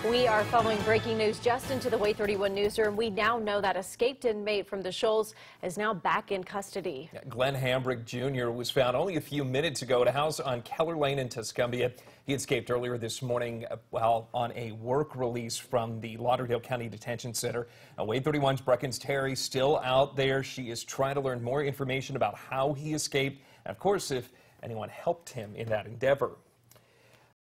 We are following breaking news just into the Way 31 newsroom. We now know that escaped inmate from the Shoals is now back in custody. Glenn Hambrick Jr. was found only a few minutes ago at a house on Keller Lane in Tuscumbia. He escaped earlier this morning while on a work release from the Lauderdale County Detention Center. Way 31's Breckens Terry still out there. She is trying to learn more information about how he escaped and, of course, if anyone helped him in that endeavor.